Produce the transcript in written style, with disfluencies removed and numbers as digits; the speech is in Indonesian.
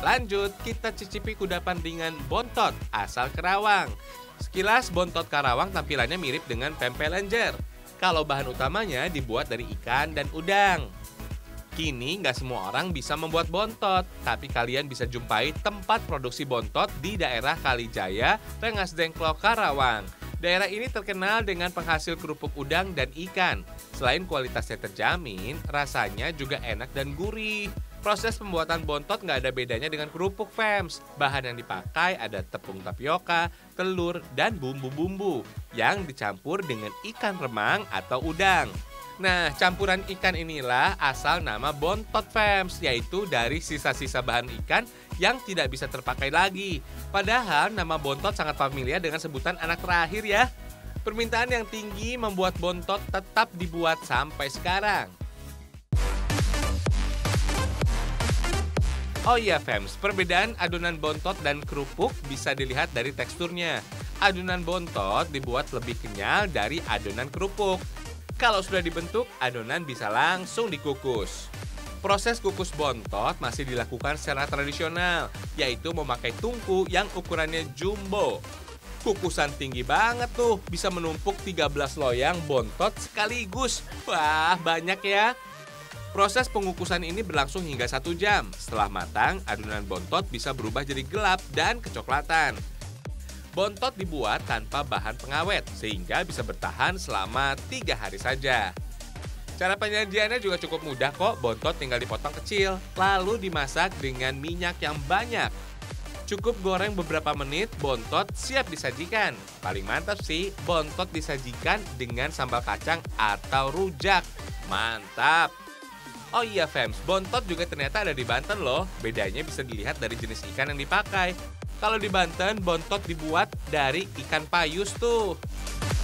Lanjut, kita cicipi kudapan ringan bontot asal Karawang. Sekilas bontot Karawang tampilannya mirip dengan pempek lenjer. Kalau bahan utamanya dibuat dari ikan dan udang. Kini nggak semua orang bisa membuat bontot, tapi kalian bisa jumpai tempat produksi bontot di daerah Kalijaya, Rengas Dengklok, Karawang. Daerah ini terkenal dengan penghasil kerupuk udang dan ikan. Selain kualitasnya terjamin, rasanya juga enak dan gurih. Proses pembuatan bontot nggak ada bedanya dengan kerupuk Fems. Bahan yang dipakai ada tepung tapioka, telur, dan bumbu-bumbu yang dicampur dengan ikan remang atau udang. Nah, campuran ikan inilah asal nama bontot Fems, yaitu dari sisa-sisa bahan ikan yang tidak bisa terpakai lagi. Padahal nama bontot sangat familiar dengan sebutan anak terakhir ya. Permintaan yang tinggi membuat bontot tetap dibuat sampai sekarang. Oh iya Fems, perbedaan adonan bontot dan kerupuk bisa dilihat dari teksturnya. Adonan bontot dibuat lebih kenyal dari adonan kerupuk. Kalau sudah dibentuk, adonan bisa langsung dikukus. Proses kukus bontot masih dilakukan secara tradisional, yaitu memakai tungku yang ukurannya jumbo. Kukusan tinggi banget tuh, bisa menumpuk 13 loyang bontot sekaligus. Wah, banyak ya. Proses pengukusan ini berlangsung hingga 1 jam. Setelah matang, adonan bontot bisa berubah jadi gelap dan kecoklatan. Bontot dibuat tanpa bahan pengawet, sehingga bisa bertahan selama 3 hari saja. Cara penyajiannya juga cukup mudah kok, bontot tinggal dipotong kecil, lalu dimasak dengan minyak yang banyak. Cukup goreng beberapa menit, bontot siap disajikan. Paling mantap sih, bontot disajikan dengan sambal kacang atau rujak. Mantap! Oh iya Fems, bontot juga ternyata ada di Banten loh. Bedanya bisa dilihat dari jenis ikan yang dipakai. Kalau di Banten, bontot dibuat dari ikan payus tuh.